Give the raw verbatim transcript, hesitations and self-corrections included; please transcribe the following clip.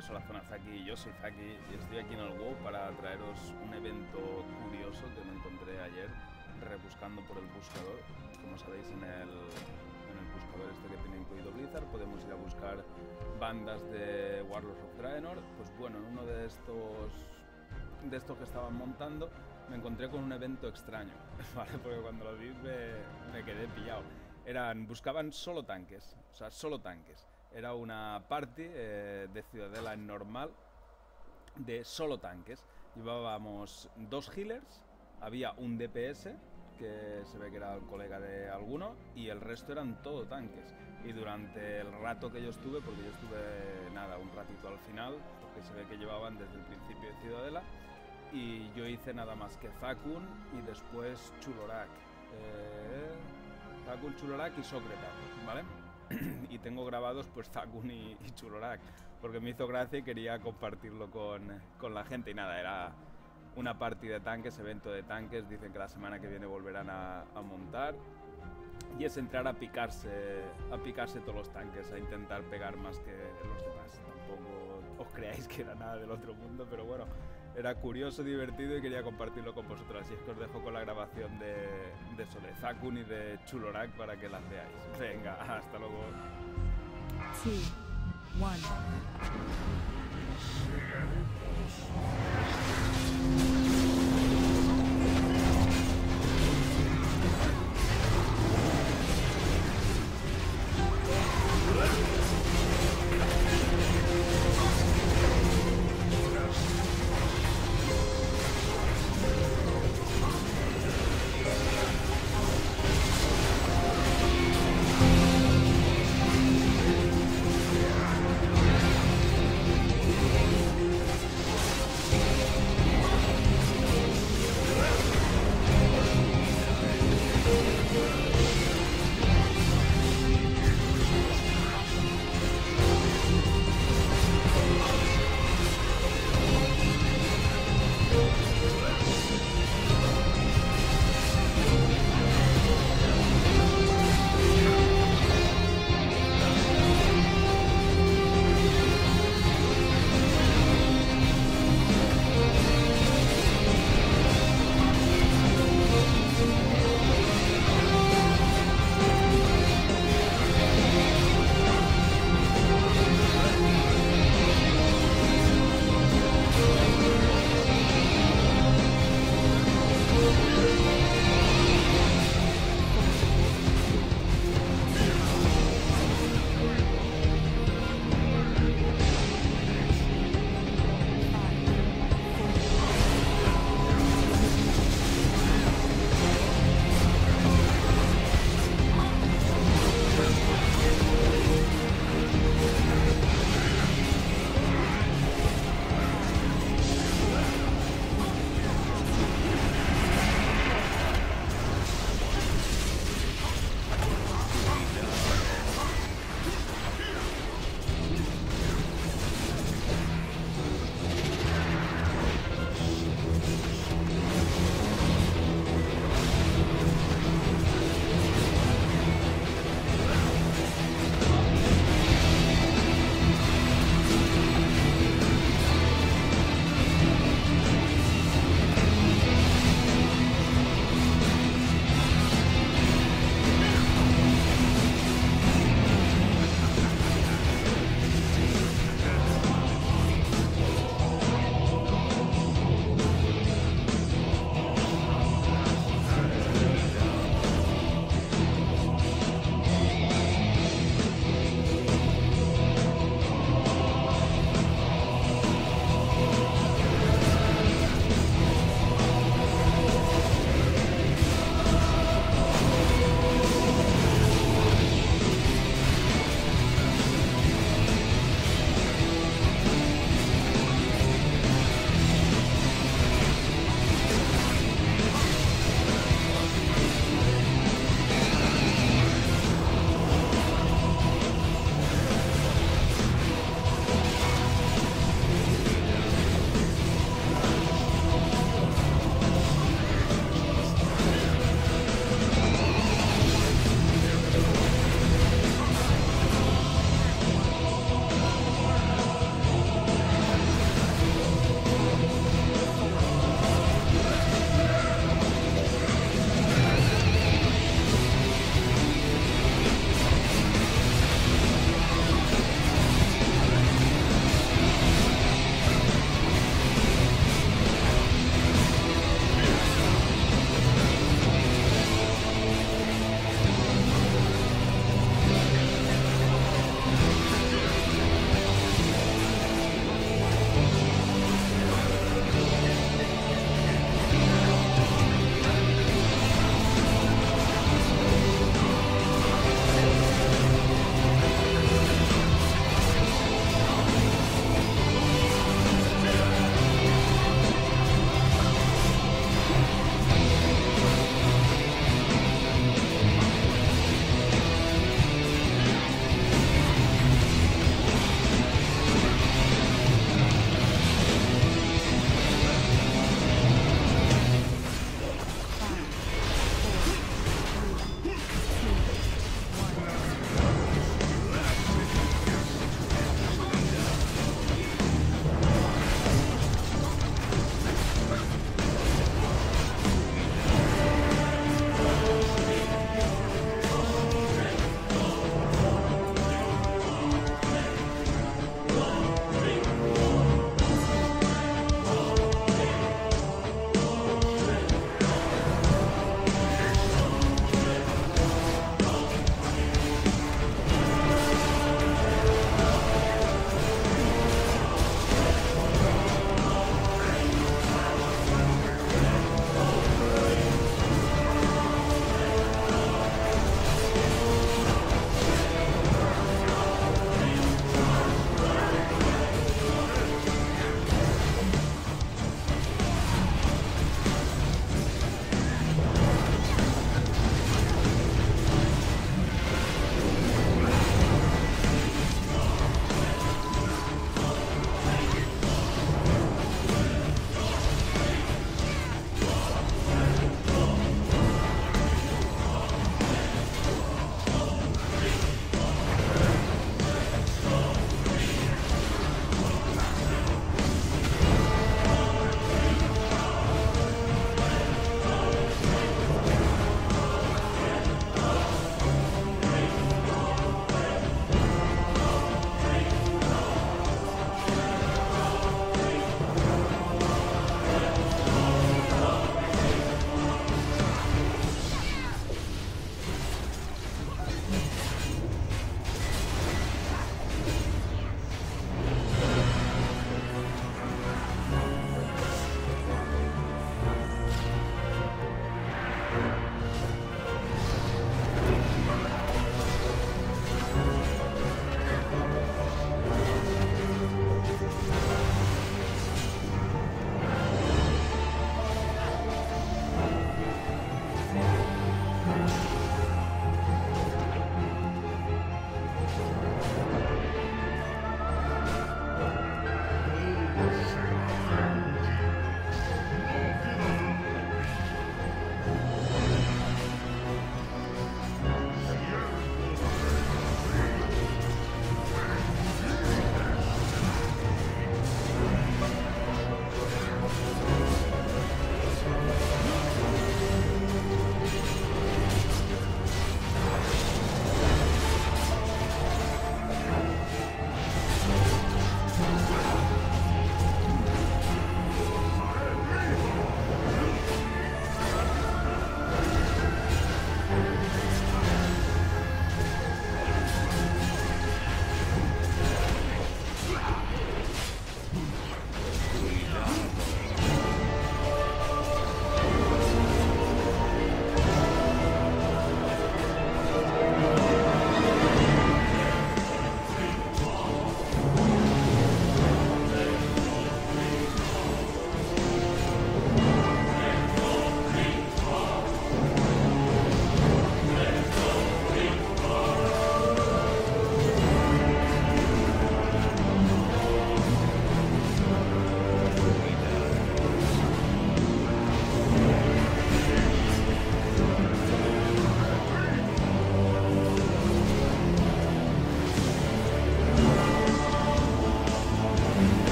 bienvenidos a la zona Zaki. Yo soy Zaki y estoy aquí en el WoW para traeros un evento curioso que me encontré ayer rebuscando por el buscador. Como sabéis, en el, en el buscador este que tiene incluido Blizzard podemos ir a buscar bandas de Warlords of Draenor. Pues bueno, en uno de estos de estos que estaban montando me encontré con un evento extraño, ¿vale? Porque cuando lo vi me, me quedé pillado. Eran, buscaban solo tanques, o sea, solo tanques. Era una party eh, de Ciudadela en normal de solo tanques. Llevábamos dos healers, había un D P S, que se ve que era el colega de alguno, y el resto eran todo tanques. Y durante el rato que yo estuve, porque yo estuve, nada, un ratito al final, porque se ve que llevaban desde el principio de Ciudadela, y yo hice nada más que Zakun y después Chulorak. Eh, Zakun, Chulorak y Sócrates, ¿vale? Y tengo grabados pues Zakun y, y Chulorak, porque me hizo gracia y quería compartirlo con, con la gente. Y nada, era una party de tanques, evento de tanques. Dicen que la semana que viene volverán a, a montar. Y es entrar a picarse, a picarse todos los tanques, a intentar pegar más que los demás. Tampoco os creáis que era nada del otro mundo, pero bueno, era curioso, divertido y quería compartirlo con vosotros. Así es que os dejo con la grabación de, de eso, de Zakun y de Chulorak para que las veáis. Venga, hasta luego. two, one.